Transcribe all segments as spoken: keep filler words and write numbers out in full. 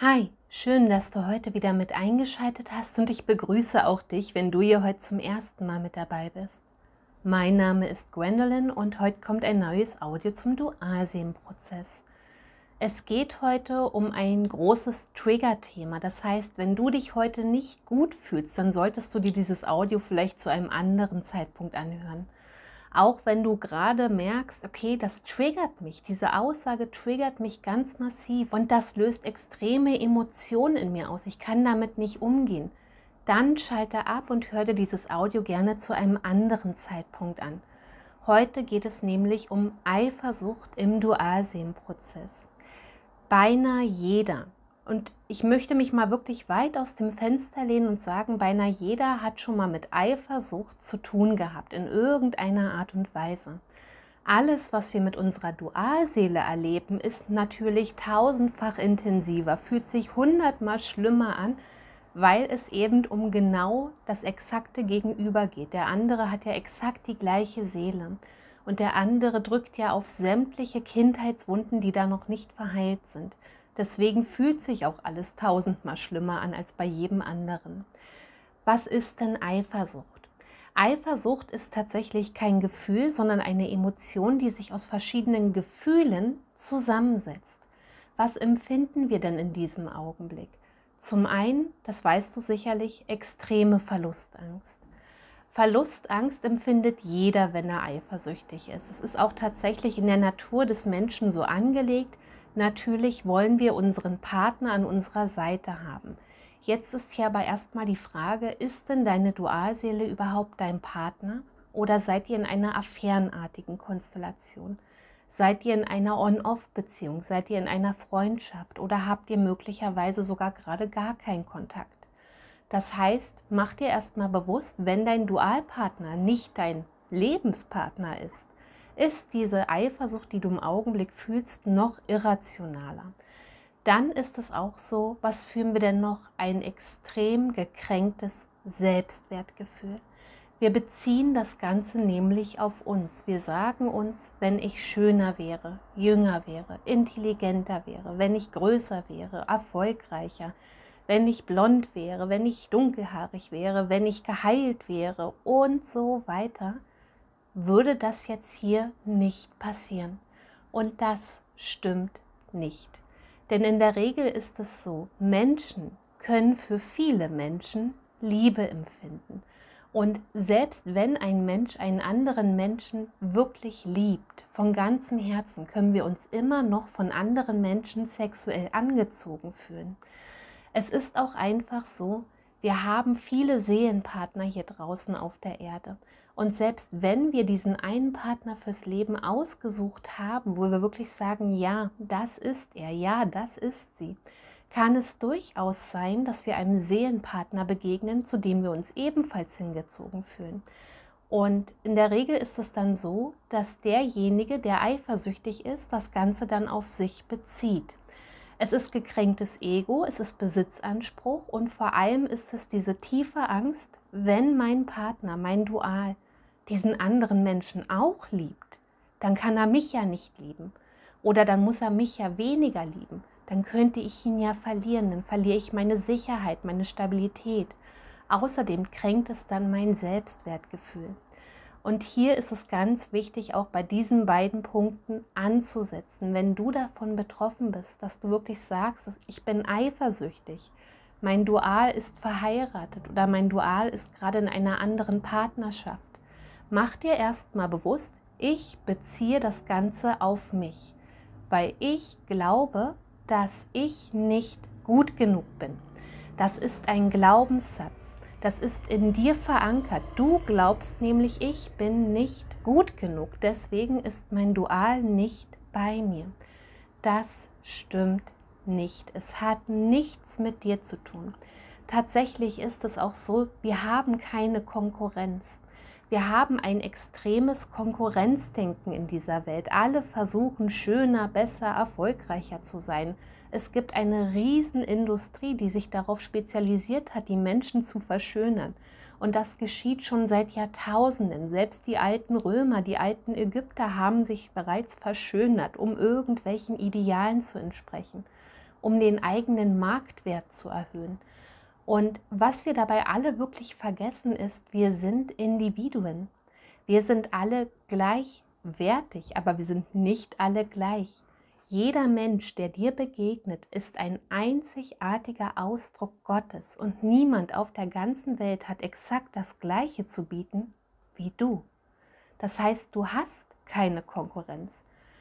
Hi, schön, dass du heute wieder mit eingeschaltet hast und ich begrüße auch dich, wenn du hier heute zum ersten Mal mit dabei bist. Mein Name ist Gwendolyn und heute kommt ein neues Audio zum Dualseelenprozess. Es geht heute um ein großes Trigger-Thema. Das heißt, wenn du dich heute nicht gut fühlst, dann solltest du dir dieses Audio vielleicht zu einem anderen Zeitpunkt anhören. Auch wenn du gerade merkst, okay, das triggert mich, diese Aussage triggert mich ganz massiv und das löst extreme Emotionen in mir aus, ich kann damit nicht umgehen, dann schalte ab und hör dir dieses Audio gerne zu einem anderen Zeitpunkt an. Heute geht es nämlich um Eifersucht im Dualseelenprozess. Beinahe jeder, und ich möchte mich mal wirklich weit aus dem Fenster lehnen und sagen, beinahe jeder hat schon mal mit Eifersucht zu tun gehabt, in irgendeiner Art und Weise. Alles, was wir mit unserer Dualseele erleben, ist natürlich tausendfach intensiver, fühlt sich hundertmal schlimmer an, weil es eben um genau das exakte Gegenüber geht. Der andere hat ja exakt die gleiche Seele. Und der andere drückt ja auf sämtliche Kindheitswunden, die da noch nicht verheilt sind. Deswegen fühlt sich auch alles tausendmal schlimmer an als bei jedem anderen. Was ist denn Eifersucht? Eifersucht ist tatsächlich kein Gefühl, sondern eine Emotion, die sich aus verschiedenen Gefühlen zusammensetzt. Was empfinden wir denn in diesem Augenblick? Zum einen, das weißt du sicherlich, extreme Verlustangst. Verlustangst empfindet jeder, wenn er eifersüchtig ist. Es ist auch tatsächlich in der Natur des Menschen so angelegt. Natürlich wollen wir unseren Partner an unserer Seite haben. Jetzt ist hier aber erstmal die Frage, ist denn deine Dualseele überhaupt dein Partner? Oder seid ihr in einer affärenartigen Konstellation? Seid ihr in einer On-Off-Beziehung? Seid ihr in einer Freundschaft? Oder habt ihr möglicherweise sogar gerade gar keinen Kontakt? Das heißt, mach dir erstmal bewusst, wenn dein Dualpartner nicht dein Lebenspartner ist, ist diese Eifersucht, die du im Augenblick fühlst, noch irrationaler. Dann ist es auch so, was fühlen wir denn noch? Ein extrem gekränktes Selbstwertgefühl. Wir beziehen das Ganze nämlich auf uns. Wir sagen uns, wenn ich schöner wäre, jünger wäre, intelligenter wäre, wenn ich größer wäre, erfolgreicher, wenn ich blond wäre, wenn ich dunkelhaarig wäre, wenn ich geheilt wäre und so weiter, würde das jetzt hier nicht passieren. Und das stimmt nicht. Denn in der Regel ist es so, Menschen können für viele Menschen Liebe empfinden. Und selbst wenn ein Mensch einen anderen Menschen wirklich liebt, von ganzem Herzen, können wir uns immer noch von anderen Menschen sexuell angezogen fühlen. Es ist auch einfach so, wir haben viele Seelenpartner hier draußen auf der Erde. Und selbst wenn wir diesen einen Partner fürs Leben ausgesucht haben, wo wir wirklich sagen, ja, das ist er, ja, das ist sie, kann es durchaus sein, dass wir einem Seelenpartner begegnen, zu dem wir uns ebenfalls hingezogen fühlen. Und in der Regel ist es dann so, dass derjenige, der eifersüchtig ist, das Ganze dann auf sich bezieht. Es ist gekränktes Ego, es ist Besitzanspruch und vor allem ist es diese tiefe Angst, wenn mein Partner, mein Dual, diesen anderen Menschen auch liebt, dann kann er mich ja nicht lieben. Oder dann muss er mich ja weniger lieben. Dann könnte ich ihn ja verlieren, dann verliere ich meine Sicherheit, meine Stabilität. Außerdem kränkt es dann mein Selbstwertgefühl. Und hier ist es ganz wichtig, auch bei diesen beiden Punkten anzusetzen. Wenn du davon betroffen bist, dass du wirklich sagst, ich bin eifersüchtig, mein Dual ist verheiratet oder mein Dual ist gerade in einer anderen Partnerschaft, mach dir erstmal bewusst, ich beziehe das Ganze auf mich, weil ich glaube, dass ich nicht gut genug bin. Das ist ein Glaubenssatz. Das ist in dir verankert. Du glaubst nämlich, ich bin nicht gut genug. Deswegen ist mein Dual nicht bei mir. Das stimmt nicht. Es hat nichts mit dir zu tun. Tatsächlich ist es auch so, wir haben keine Konkurrenz. Wir haben ein extremes Konkurrenzdenken in dieser Welt. Alle versuchen schöner, besser, erfolgreicher zu sein. Es gibt eine Riesenindustrie, die sich darauf spezialisiert hat, die Menschen zu verschönern. Und das geschieht schon seit Jahrtausenden. Selbst die alten Römer, die alten Ägypter haben sich bereits verschönert, um irgendwelchen Idealen zu entsprechen. um den eigenen Marktwert zu erhöhen. Und was wir dabei alle wirklich vergessen ist, wir sind Individuen. Wir sind alle gleichwertig, aber wir sind nicht alle gleich. Jeder Mensch, der dir begegnet, ist ein einzigartiger Ausdruck Gottes und niemand auf der ganzen Welt hat exakt das Gleiche zu bieten wie du. Das heißt, du hast keine Konkurrenz.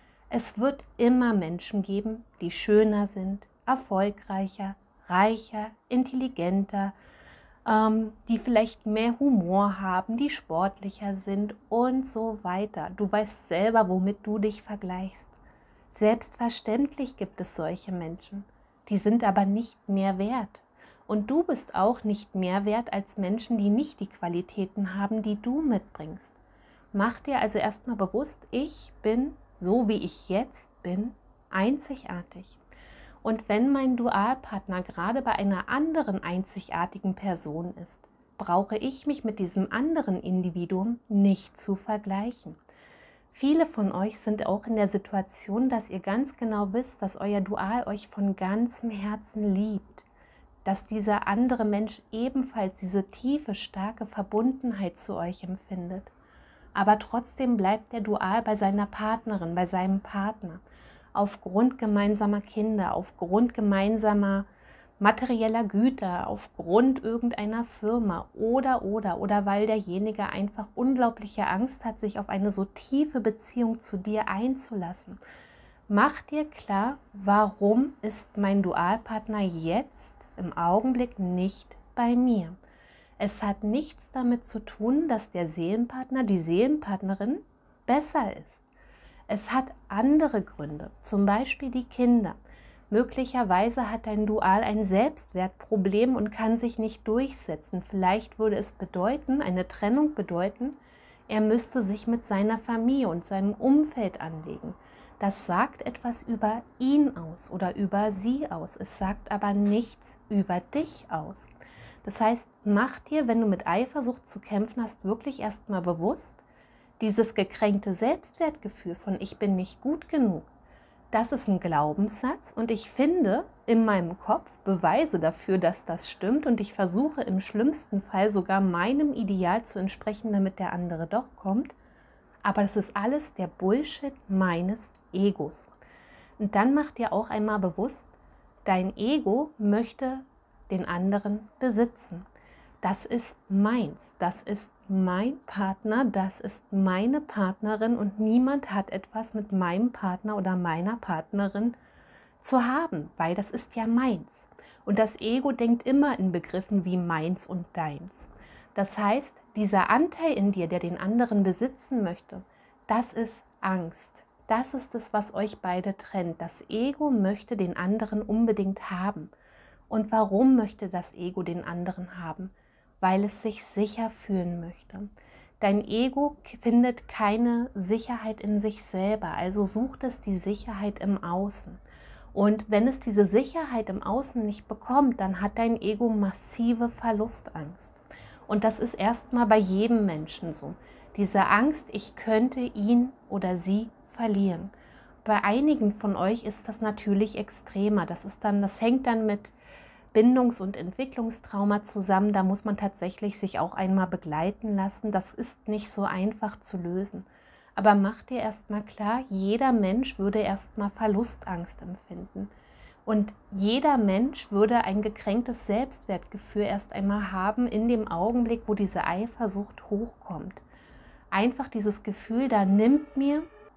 Es wird immer Menschen geben, die schöner sind, erfolgreicher, reicher, intelligenter, ähm, die vielleicht mehr Humor haben, die sportlicher sind und so weiter. Du weißt selber, womit du dich vergleichst. Selbstverständlich gibt es solche Menschen, die sind aber nicht mehr wert. Und du bist auch nicht mehr wert als Menschen, die nicht die Qualitäten haben, die du mitbringst. Mach dir also erstmal bewusst, ich bin, so wie ich jetzt bin, einzigartig. Und wenn mein Dualpartner gerade bei einer anderen einzigartigen Person ist, brauche ich mich mit diesem anderen Individuum nicht zu vergleichen. Viele von euch sind auch in der Situation, dass ihr ganz genau wisst, dass euer Dual euch von ganzem Herzen liebt, dass dieser andere Mensch ebenfalls diese tiefe, starke Verbundenheit zu euch empfindet. Aber trotzdem bleibt der Dual bei seiner Partnerin, bei seinem Partner, aufgrund gemeinsamer Kinder, aufgrund gemeinsamer materieller Güter, aufgrund irgendeiner Firma oder, oder, oder weil derjenige einfach unglaubliche Angst hat, sich auf eine so tiefe Beziehung zu dir einzulassen. Mach dir klar, warum ist mein Dualpartner jetzt im Augenblick nicht bei mir? Es hat nichts damit zu tun, dass der Seelenpartner, die Seelenpartnerin besser ist. Es hat andere Gründe, zum Beispiel die Kinder. Möglicherweise hat dein Dual ein Selbstwertproblem und kann sich nicht durchsetzen. Vielleicht würde es bedeuten, eine Trennung bedeuten, er müsste sich mit seiner Familie und seinem Umfeld anlegen. Das sagt etwas über ihn aus oder über sie aus. Es sagt aber nichts über dich aus. Das heißt, mach dir, wenn du mit Eifersucht zu kämpfen hast, wirklich erstmal bewusst, dieses gekränkte Selbstwertgefühl von ich bin nicht gut genug, das ist ein Glaubenssatz und ich finde in meinem Kopf Beweise dafür, dass das stimmt und ich versuche im schlimmsten Fall sogar meinem Ideal zu entsprechen, damit der andere doch kommt. Aber das ist alles der Bullshit meines Egos. Und dann mach dir auch einmal bewusst, dein Ego möchte den anderen besitzen. Das ist meins, das ist mein Partner, das ist meine Partnerin und niemand hat etwas mit meinem Partner oder meiner Partnerin zu haben, weil das ist ja meins. Und das Ego denkt immer in Begriffen wie meins und deins. Das heißt, dieser Anteil in dir, der den anderen besitzen möchte, das ist Angst. Das ist es, was euch beide trennt. Das Ego möchte den anderen unbedingt haben. Und warum möchte das Ego den anderen haben? Weil es sich sicher fühlen möchte. Dein Ego findet keine Sicherheit in sich selber, also sucht es die Sicherheit im Außen. Und wenn es diese Sicherheit im Außen nicht bekommt, dann hat dein Ego massive Verlustangst. Und das ist erstmal bei jedem Menschen so. Diese Angst, ich könnte ihn oder sie verlieren. Bei einigen von euch ist das natürlich extremer. Das ist dann, das hängt dann mit Bindungs- und Entwicklungstrauma zusammen, da muss man tatsächlich sich auch einmal begleiten lassen. Das ist nicht so einfach zu lösen. Aber mach dir erstmal klar, jeder Mensch würde erstmal Verlustangst empfinden. Und jeder Mensch würde ein gekränktes Selbstwertgefühl erst einmal haben in dem Augenblick, wo diese Eifersucht hochkommt. Einfach dieses Gefühl, da nimmt mir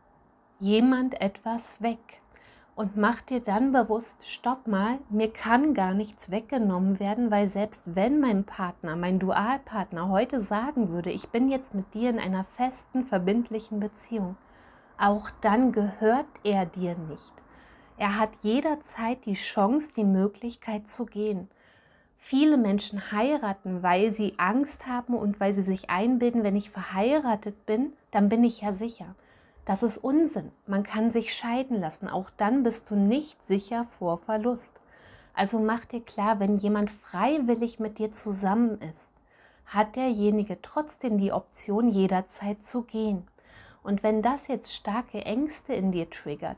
jemand etwas weg. Und mach dir dann bewusst, stopp mal, mir kann gar nichts weggenommen werden, weil selbst wenn mein Partner, mein Dualpartner heute sagen würde, ich bin jetzt mit dir in einer festen, verbindlichen Beziehung, auch dann gehört er dir nicht. Er hat jederzeit die Chance, die Möglichkeit zu gehen. Viele Menschen heiraten, weil sie Angst haben und weil sie sich einbilden, wenn ich verheiratet bin, dann bin ich ja sicher. Das ist Unsinn. Man kann sich scheiden lassen. Auch dann bist du nicht sicher vor Verlust. Also mach dir klar, wenn jemand freiwillig mit dir zusammen ist, hat derjenige trotzdem die Option, jederzeit zu gehen. Und wenn das jetzt starke Ängste in dir triggert,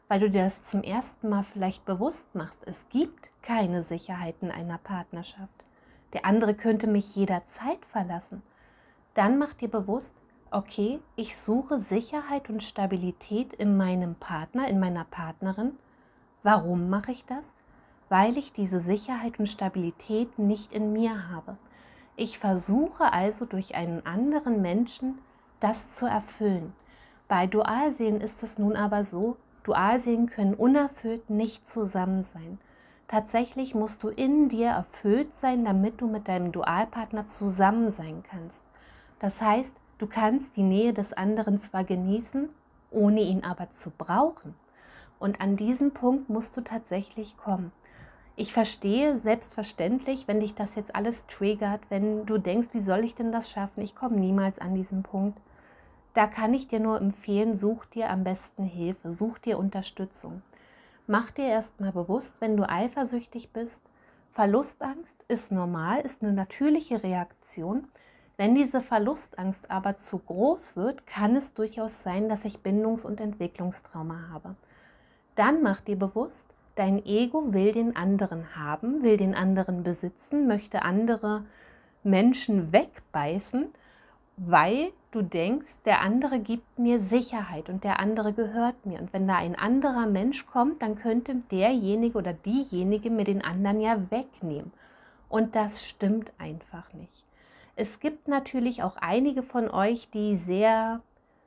weil du dir das zum ersten Mal vielleicht bewusst machst. Es gibt keine Sicherheit in einer Partnerschaft. Der andere könnte mich jederzeit verlassen. Dann mach dir bewusst, okay, ich suche Sicherheit und Stabilität in meinem Partner, in meiner Partnerin. Warum mache ich das? Weil ich diese Sicherheit und Stabilität nicht in mir habe. Ich versuche also durch einen anderen Menschen das zu erfüllen. Bei Dualseelen ist es nun aber so, Dualseelen können unerfüllt nicht zusammen sein. Tatsächlich musst du in dir erfüllt sein, damit du mit deinem Dualpartner zusammen sein kannst. Das heißt, du kannst die Nähe des anderen zwar genießen, ohne ihn aber zu brauchen. Und an diesen Punkt musst du tatsächlich kommen. Ich verstehe selbstverständlich, wenn dich das jetzt alles triggert, wenn du denkst, wie soll ich denn das schaffen? Ich komme niemals an diesen Punkt. Da kann ich dir nur empfehlen, such dir am besten Hilfe, such dir Unterstützung. Mach dir erstmal bewusst, wenn du eifersüchtig bist, Verlustangst ist normal, ist eine natürliche Reaktion. Wenn diese Verlustangst aber zu groß wird, kann es durchaus sein, dass ich Bindungs- und Entwicklungstrauma habe. Dann mach dir bewusst, dein Ego will den anderen haben, will den anderen besitzen, möchte andere Menschen wegbeißen, weil du denkst, der andere gibt mir Sicherheit und der andere gehört mir. Und wenn da ein anderer Mensch kommt, dann könnte derjenige oder diejenige mir den anderen ja wegnehmen. Und das stimmt einfach nicht. Es gibt natürlich auch einige von euch, die sehr,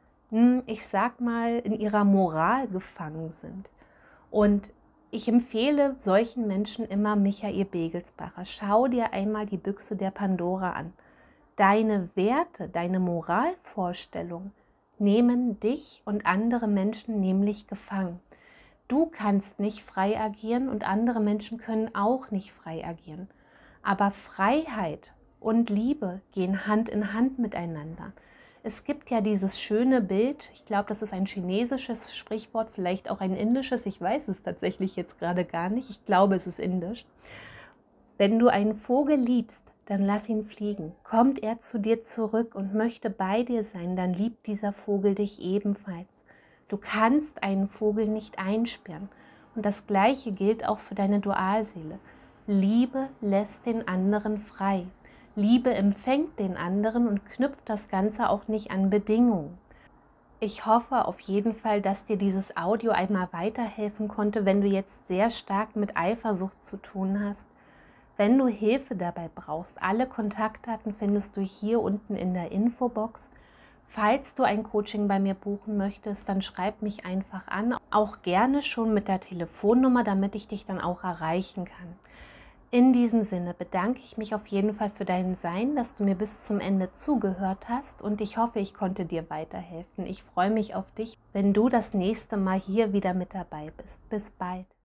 ich sag mal, in ihrer Moral gefangen sind. Und ich empfehle solchen Menschen immer Michael Begelsbacher. Schau dir einmal die Büchse der Pandora an. Deine Werte, deine Moralvorstellungen nehmen dich und andere Menschen nämlich gefangen. Du kannst nicht frei agieren und andere Menschen können auch nicht frei agieren. Aber Freiheit und Liebe gehen Hand in Hand miteinander. Es gibt ja dieses schöne Bild, ich glaube, das ist ein chinesisches Sprichwort, vielleicht auch ein indisches, ich weiß es tatsächlich jetzt gerade gar nicht, ich glaube, es ist indisch. Wenn du einen Vogel liebst, dann lass ihn fliegen. Kommt er zu dir zurück und möchte bei dir sein, dann liebt dieser Vogel dich ebenfalls. Du kannst einen Vogel nicht einsperren. Und das Gleiche gilt auch für deine Dualseele. Liebe lässt den anderen frei. Liebe empfängt den anderen und knüpft das Ganze auch nicht an Bedingungen. Ich hoffe auf jeden Fall, dass dir dieses Audio einmal weiterhelfen konnte, wenn du jetzt sehr stark mit Eifersucht zu tun hast. Wenn du Hilfe dabei brauchst, alle Kontaktdaten findest du hier unten in der Infobox. Falls du ein Coaching bei mir buchen möchtest, dann schreib mich einfach an, auch gerne schon mit der Telefonnummer, damit ich dich dann auch erreichen kann. In diesem Sinne bedanke ich mich auf jeden Fall für dein Sein, dass du mir bis zum Ende zugehört hast und ich hoffe, ich konnte dir weiterhelfen. Ich freue mich auf dich, wenn du das nächste Mal hier wieder mit dabei bist. Bis bald.